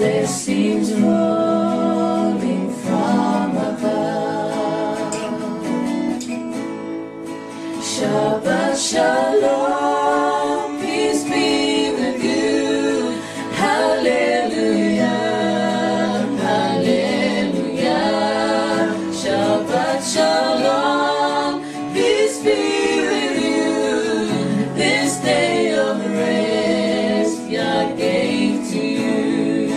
blessings rolling from above. Shabbat Shalom, peace be with you. Hallelujah, hallelujah. Shabbat Shalom, peace be with you. This day of rest, Yah gave to you.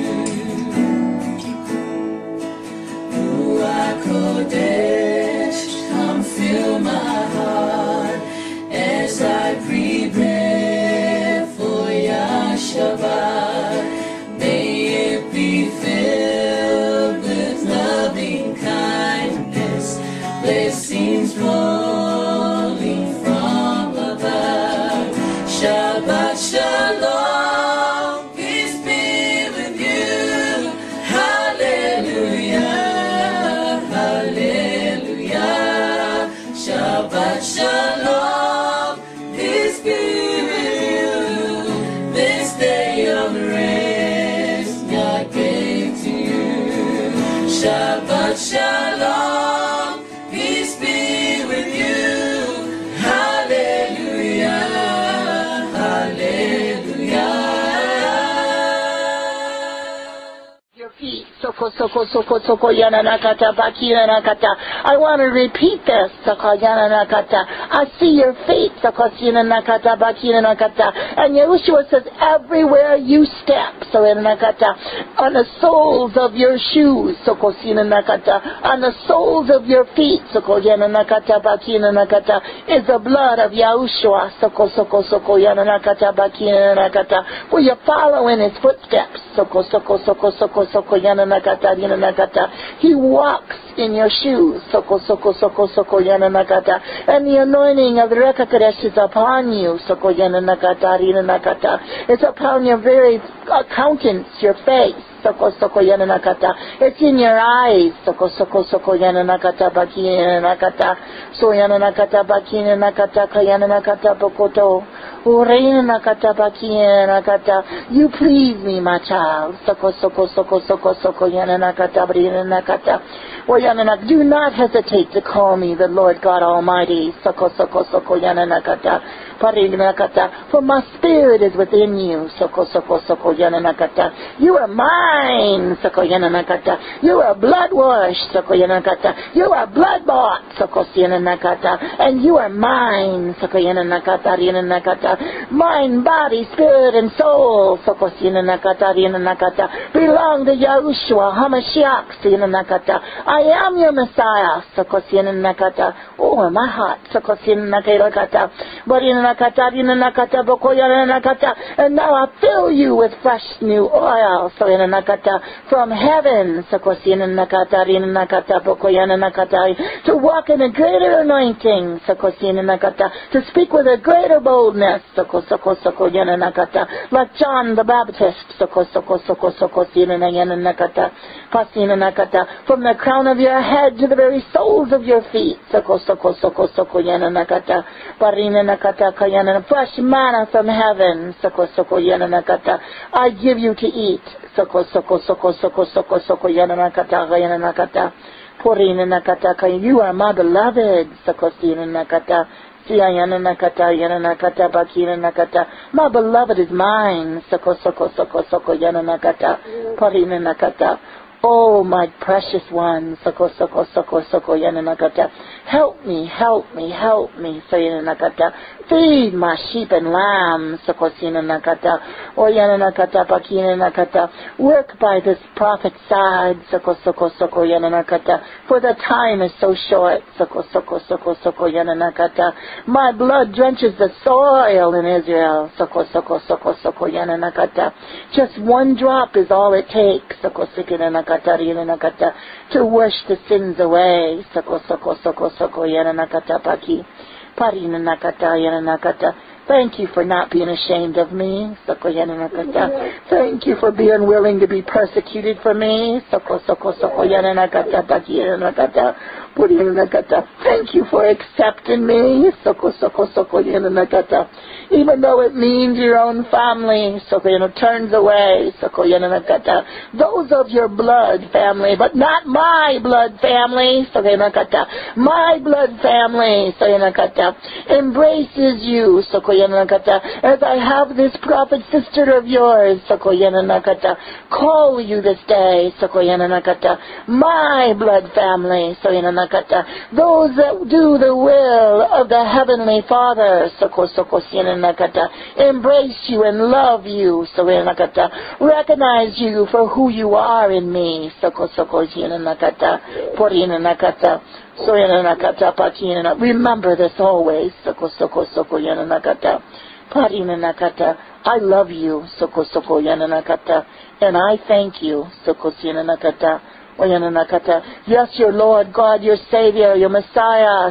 Ruach Kodesh, come fill my heart as I prepare for Yah Shabbat. May it be filled with loving kindness, blessings rolling from above. Shabbat Shalom, peace be with you. Hallelujah, hallelujah. Shabbat Shalom, peace be with you. This day of rest, Yah gave to you. Shabbat Shalom, peace be with you. Hallelujah, hallelujah. Your feet, soko soko soko soko yana nakata bakira nakata. I want to repeat this, soko yana nakata. I see your feet, soko yana nakata bakira nakata. And Yahushua says, everywhere you step, so yana nakata, on the soles of your shoes, soko yana nakata, on the soles of your feet, soko yana nakata bakira nakata, is the blood of Yahushua, soko soko soko yana nakata bakira nakata. For you follow in his footsteps, soko soko soko soko soko yana nakata yana nakata. He walks in your shoes, soko soko soko soko yana nakata. And the anointing of the Ruach Kodesh is upon you, soko yana nakata yana nakata. It's upon your very countenance, your face. Soko soko yana nakata. It's in your eyes. Soko soko soko yana nakata baki yana nakata. So yana nakata baki yana nakata kayana nakata bokoto. Urena nakata baki yana nakata. You please me, my child. Soko soko soko soko soko yana nakata brina nakata. Or yana nakata. Do not hesitate to call me the Lord God Almighty. Soko soko soko yana nakata. For my spirit is within you. Soko soko soko yana nakata. You are mine. Soko yana nakata. You are blood washed. Soko yana nakata. You are blood bought. Soko yana nakata. And you are mine. Soko yana nakata. Yana nakata. Mind, body, spirit, and soul. Soko yana nakata. Yana nakata. Belong to Yahushua Hamashiach. Yana nakata. I am your Messiah. Soko yana nakata. Oh, my heart. Soko yana nakata. But in nakata, and now I fill you with fresh new oil, so in nakata, from heaven, to walk in a greater anointing, to speak with a greater boldness, like John the Baptist, from the crown of your head to the very soles of your feet, fresh manna from heaven, I give you to eat, you are my beloved, my beloved is mine, oh, my precious one, help me, help me, help me, feed my sheep and lambs, work by this prophet's side, for the time is so short, my blood drenches the soil in Israel, just one drop is all it takes, to wash the sins away, Thank you for not being ashamed of me. Thank you for being willing to be persecuted for me. Thank you for accepting me. Even though it means your own family turns away. Those of your blood family, but not my blood family. My blood family embraces you. As I have this prophet sister of yours, call you this day, my blood family, those that do the will of the Heavenly Father, embrace you and love you, recognize you for who you are in me, remember this always. I love you, and I thank you. Yes, your Lord God, your Savior, your Messiah,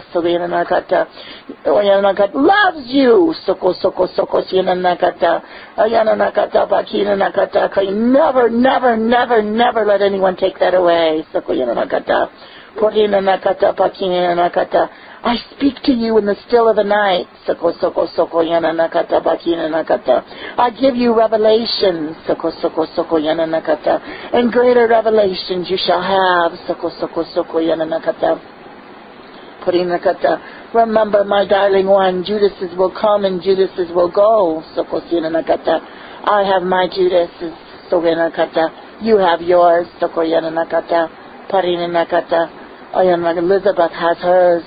loves you. Never, never, never, never let anyone take that away. I speak to you in the still of the night. I give you revelations. And greater revelations you shall have. Remember, my darling one, Judases will come and Judases will go. I have my Judases. You have yours. Elizabeth has hers.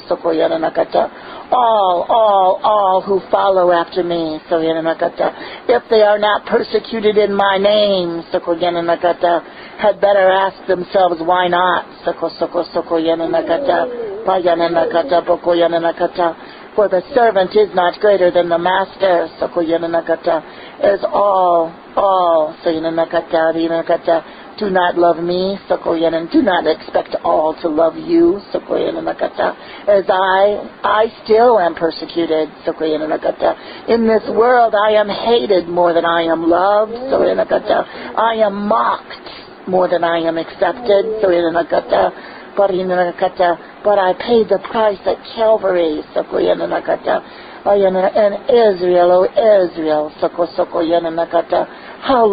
All who follow after me. If they are not persecuted in my name, had better ask themselves why not. For the servant is not greater than the master. As all, do not love me, and do not expect all to love you, as I still am persecuted, in this world I am hated more than I am loved, I am mocked more than I am accepted, but I paid the price at Calvary, and Israel, how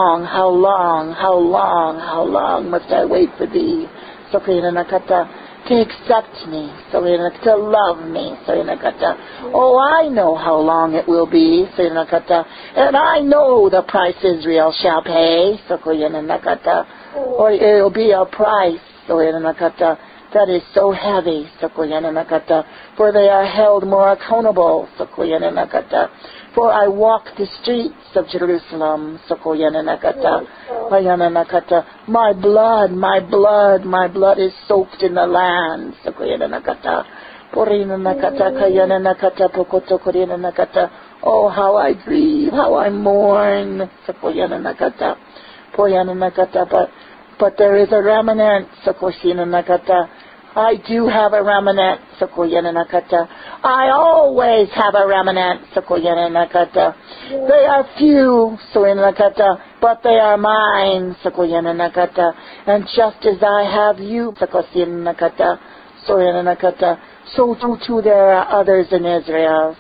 long must I wait for thee, to accept me, to love me, oh, I know how long it will be, and I know the price Israel shall pay, or it will be a price, that is so heavy, for they are held more accountable, for I walk the streets of Jerusalem, my blood is soaked in the land, oh, how I grieve, how I mourn, but there is a remnant, I do have a remnant, I always have a remnant, they are few, but they are mine, and just as I have you, so too there are others in Israel,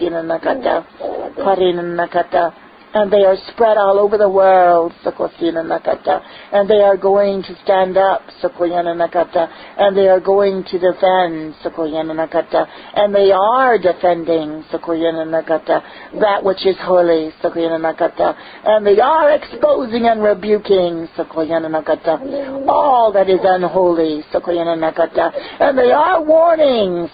and they are spread all over the world, and they are going to stand up, and they are going to defend, and they are defending that which is holy, and they are exposing and rebuking all that is unholy, and they are warning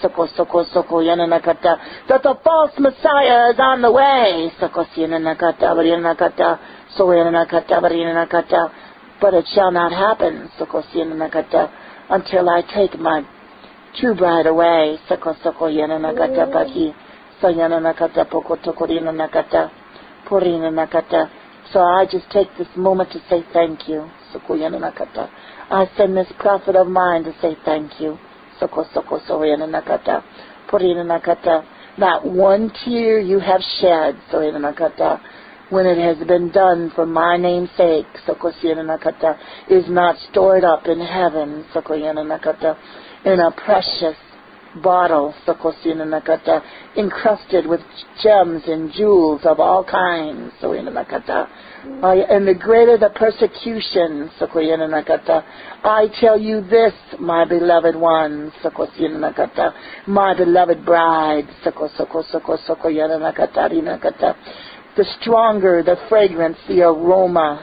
that the false Messiah is on the way, but it shall not happen, until I take my true bride away. So I just take this moment to say thank you. I send this prophet of mine to say thank you. Not one tear you have shed, when it has been done for my name's sake, is not stored up in heaven, in a precious bottle, encrusted with gems and jewels of all kinds. And the greater the persecution, I tell you this, my beloved one, my beloved bride, the stronger the fragrance, the aroma,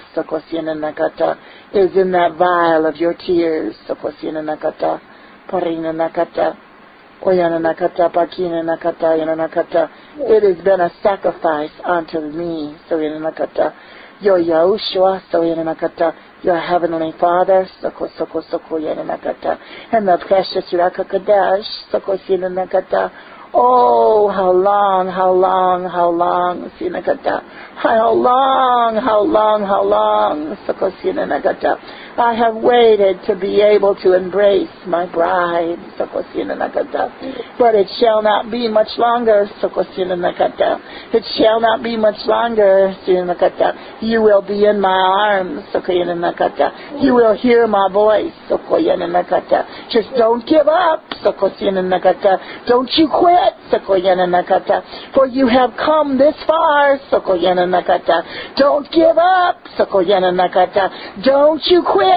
is in that vial of your tears, it has been a sacrifice unto me, your Yahushua, your Heavenly Father, and the precious Rakakadesh, oh, how long, I have waited to be able to embrace my bride, but it shall not be much longer, it shall not be much longer, you will be in my arms, you will hear my voice, just don't give up, don't you quit, for you have come this far, don't give up, don't you quit,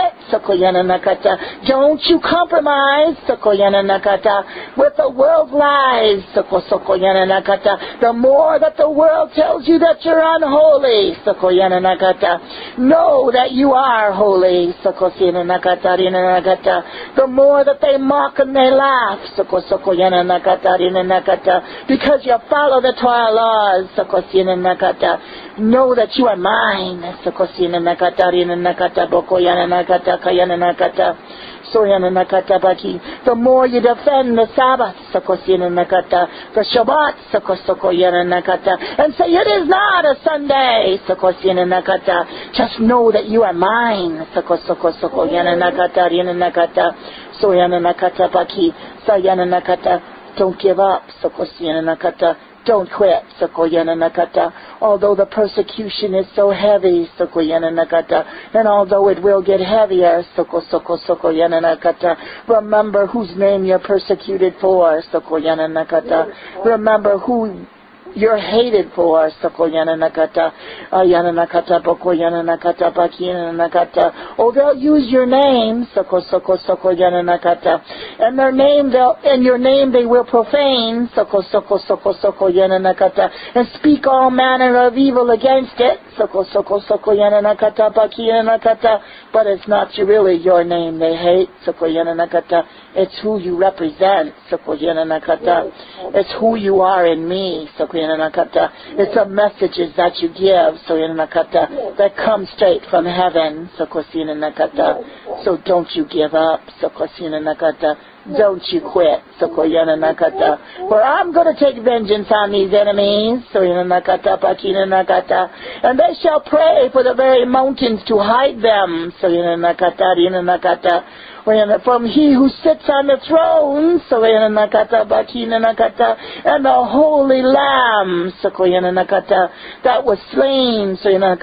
don't you compromise, with the world's lies, the more that the world tells you that you're unholy, know that you are holy, the more that they mock and they laugh, because you follow the Torah laws, know that you are mine, the more you defend the Sabbath, the Shabbat, and say it is not a Sunday, just know that you are mine, don't give up, don't quit, although the persecution is so heavy, and although it will get heavier, remember whose name you're persecuted for, remember who you're hated for, oh, they'll use your name, and your name they will profane, and speak all manner of evil against it, but it's not really your name they hate, it's who you represent, it's who you are in me, it's the messages that you give, that come straight from heaven, so don't you give up, don't you quit, for I'm going to take vengeance on these enemies, and they shall pray for the very mountains to hide them, from he who sits on the throne, and the holy Lamb, that was slain,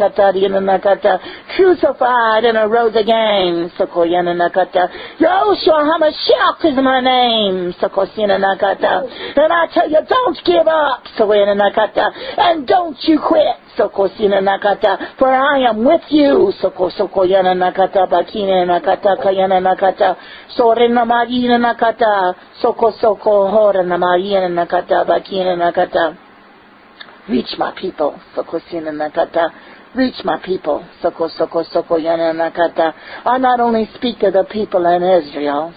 crucified and arose again, Yahushua HaMashiach is my name, and I tell you, don't give up, and don't you quit, for I am with you, reach my people, reach my people, I not only speak to the people in Israel,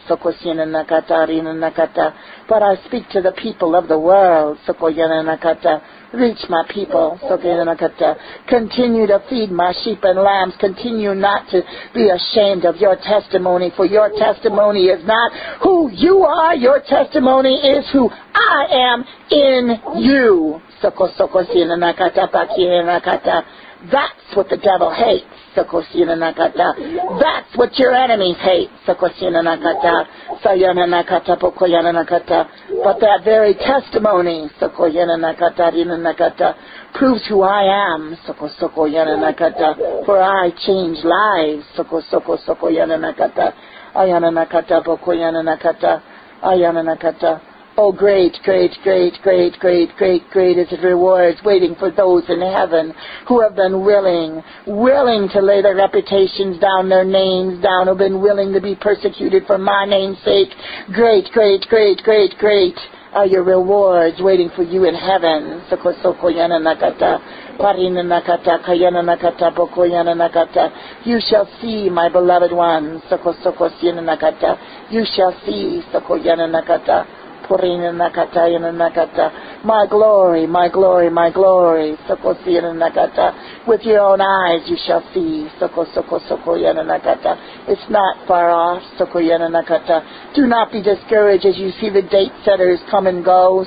but I speak to the people of the world, reach my people, continue to feed my sheep and lambs, continue not to be ashamed of your testimony, for your testimony is not who you are, your testimony is who I am in you. That's what the devil hates. That's what your enemies hate. But that very testimony proves who I am. For I change lives. Oh, great, great, great, great, great, great, great is His rewards waiting for those in heaven who have been willing to lay their reputations down, their names down, who have been willing to be persecuted for my name's sake. Great, great, great, great, great are your rewards waiting for you in heaven. You shall see, my beloved ones. You shall see. My glory, my glory, my glory. With your own eyes you shall see. It's not far off. Do not be discouraged as you see the date setters come and go.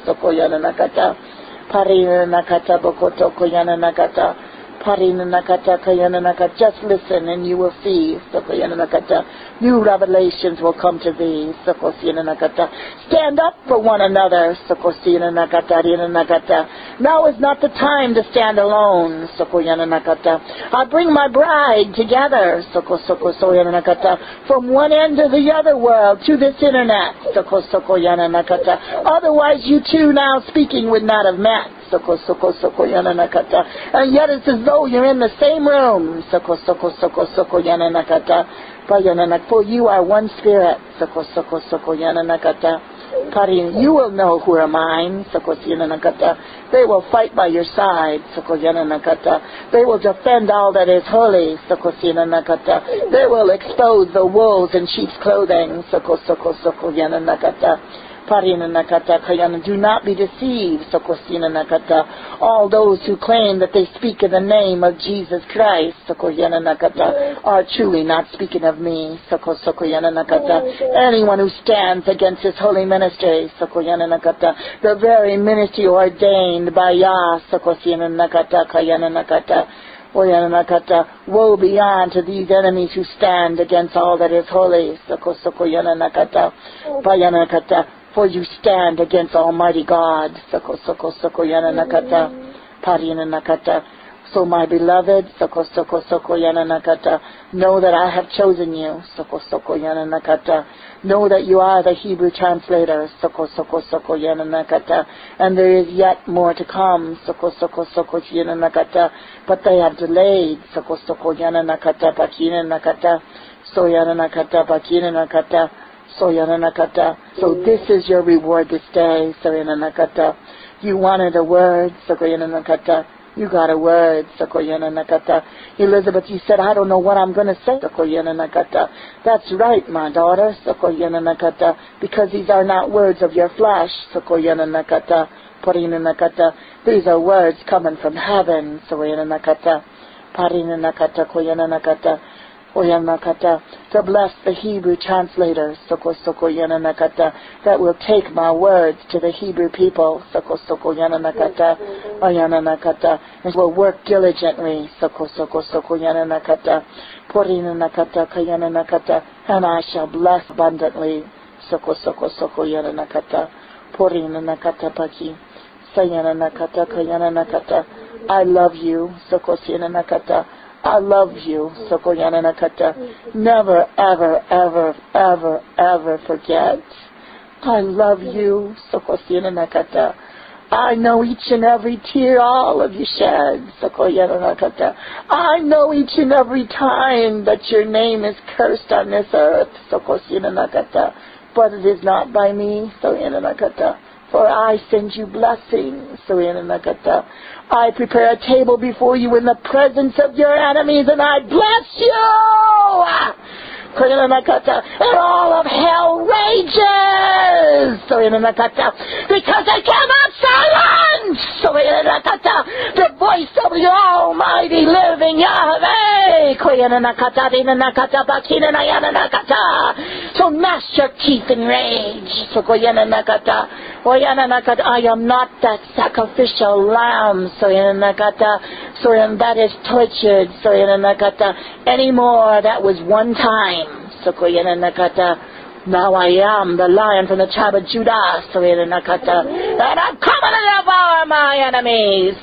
Just listen and you will see. New revelations will come to thee. Stand up for one another. Now is not the time to stand alone. I bring my bride together from one end of the other world to this internet. Otherwise you two now speaking would not have met. And yet it's as though you're in the same room. For you are one spirit. You will know who are mine. They will fight by your side. They will defend all that is holy. They will expose the wolves in sheep's clothing. Do not be deceived. All those who claim that they speak in the name of Jesus Christ are truly not speaking of me. Anyone who stands against His holy ministry, the very ministry ordained by Yah, woe be unto these enemies who stand against all that is holy. For you stand against Almighty God. So my beloved, know that I have chosen you. Know that you are the Hebrew translator. And there is yet more to come. But they have delayed. So this is your reward this day. You wanted a word. You got a word. Elizabeth, you said, I don't know what I'm going to say. That's right, my daughter. Because these are not words of your flesh. These are words coming from heaven. To bless the Hebrew translators that will take my words to the Hebrew people and will work diligently and I shall bless abundantly. I love you. I love you. Never, ever, ever, ever, ever forget. I love you. I know each and every tear all of you shed. I know each and every time that your name is cursed on this earth. But it is not by me. For I send you blessings. I prepare a table before you in the presence of your enemies, and I bless you. And all of hell rages. Because they cannot silence the voice of the Almighty living Yahweh. So gnash your teeth in rage. I am not that sacrificial lamb, so that is tortured, anymore. That was one time. Now I am the lion from the tribe of Judah, and I'm coming to devour my enemies.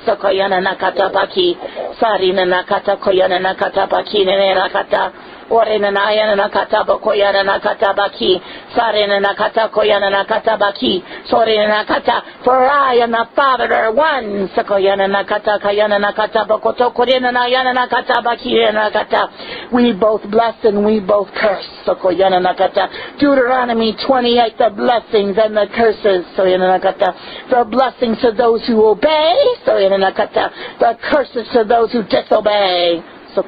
Orena Nayana Nakata Bokoyana Nakata Baki, Sarena Nakata Koyana Nakata Baki, Sorena Nakata, for I and the Father are one. Sakoyana Nakata Kayana Nakata Bokoto Korena Nayana Nakata Baki Nakata. We both bless and we both curse. Sakoyana Nakata. Deuteronomy 28, the blessings and the curses. Soyana Nakata. The blessings to those who obey. Soyana Nakata. The curses to those who disobey. You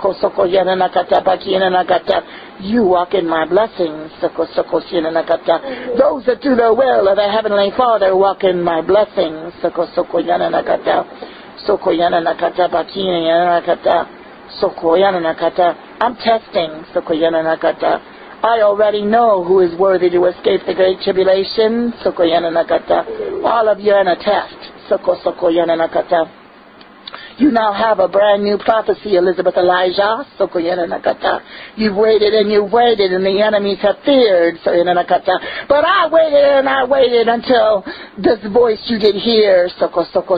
walk in my blessings. Those that do the will of the Heavenly Father walk in my blessings. I'm testing. I already know who is worthy to escape the great tribulation. All of you are in a test. You now have a brand new prophecy, Elizabeth Elijah. You've waited and you've waited, and the enemies have feared. But I waited until this voice you did hear, of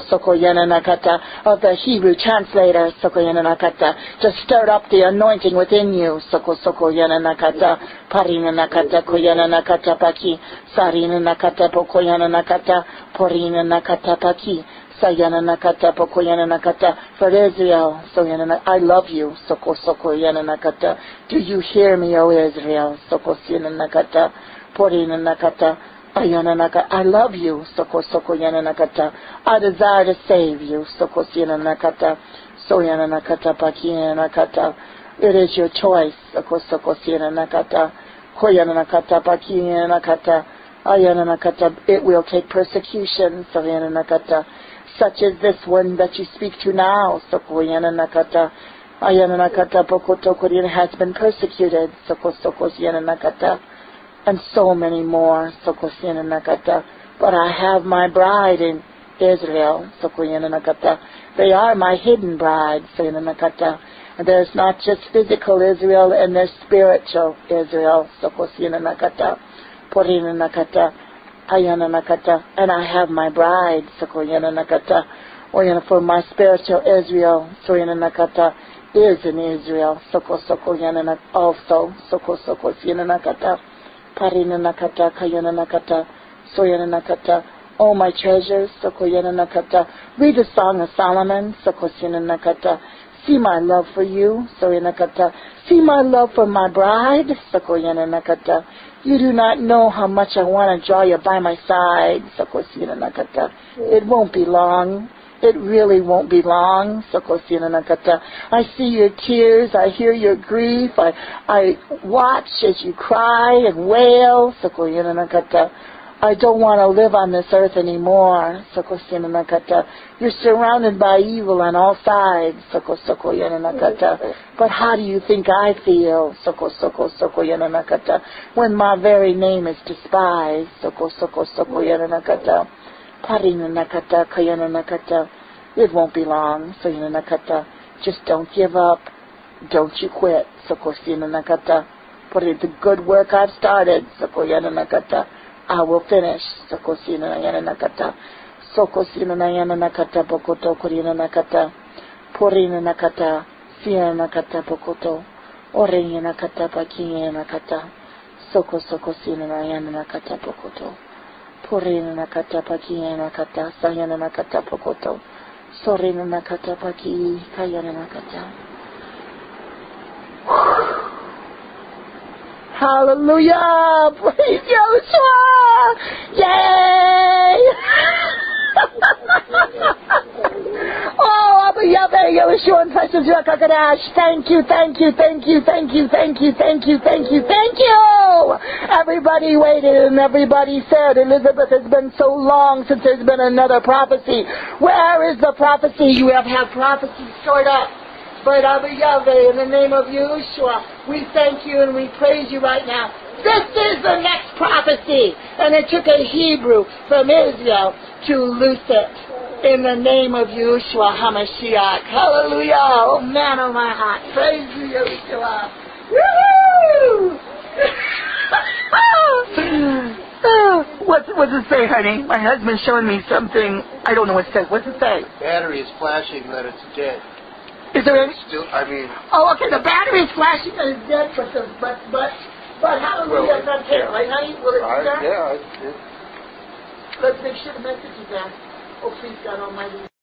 the Hebrew translator, just stirred up the anointing within you. Sayana Nakata Pokoyana Nakata for Israel. I love you. Soko Yana Nakata. Do you hear me, O Israel? Soko Yana Nakata. Porina Nakata. Ayana Nakata. I love you. Soko Yana Nakata. I desire to save you. Soko Yana Nakata. Soyana Nakata Pakina Nakata. It is your choice. Soko Yana Nakata. Koyana Nakata Pakina Nakata. Ayana Nakata. It will take persecution. Soyana Nakata. Such as this one that you speak to now. Sokoyana Nakata. Ayana Nakata Pokoto Korean has been persecuted. Sokosyana Nakata. And so many more. Sokosyana Nakata. But I have my bride in Israel. Sokoyana Nakata. They are my hidden bride. Soyana Nakata. And there's not just physical Israel and there's spiritual Israel. Sokosyana Nakata. Porina Nakata. Ayana Nakata, and I have my bride, Sokoyana Nakata, for my spiritual Israel, Soyana Nakata, is in Israel, Sokoyana also, Sokosyana Nakata, Parina Nakata, Kayana Nakata, Soyana Nakata, all my treasures, Sokoyana Nakata, read the Song of Solomon, Sokosyana Nakata, see my love for you, Soyana Nakata, see my love for my bride, Sokoyana Nakata. You do not know how much I want to draw you by my side. It won't be long. It really won't be long. I see your tears. I hear your grief. I watch as you cry and wail. I don't want to live on this earth anymore. You're surrounded by evil on all sides. But how do you think I feel? When my very name is despised. It won't be long. Just don't give up. Don't you quit. The good work I've started. I will finish. Sokosina Yana Nakata. Sokosina Yana Nakata Bokoto Korina Nakata. Porina Nakata. Siena Nakata Bokoto. Orena Nakata Pakia Nakata. Sokosina Yana Nakata Bokoto. Porina Nakata Pakia Nakata. Sayana Nakata Bokoto. Sorina Nakata Paki. Kayana Nakata. Hallelujah! Praise Yeshua! Yay! Oh, Abba Yahweh, Yeshua, and precious Yakakadash. Thank you. Everybody waited and everybody said, Elizabeth, has been so long since there's been another prophecy. Where is the prophecy? You have had prophecies stored up But Abba Yahweh, in the name of Yahushua, we thank you and we praise you right now. This is the next prophecy. And it took a Hebrew from Israel to loose it. In the name of Yahushua HaMashiach. Hallelujah. Oh man, oh my heart. Praise you, Yahushua. Woo! What's it say, honey? My husband's showing me something. I don't know what it says. What's it say? Battery is flashing that it's dead. Is there any? Still, I mean. Oh, okay. The battery is flashing and it's dead, but hallelujah, it's not there, right, honey? Will it be there? Yeah. Let's make sure the message is there. Oh, please, God Almighty.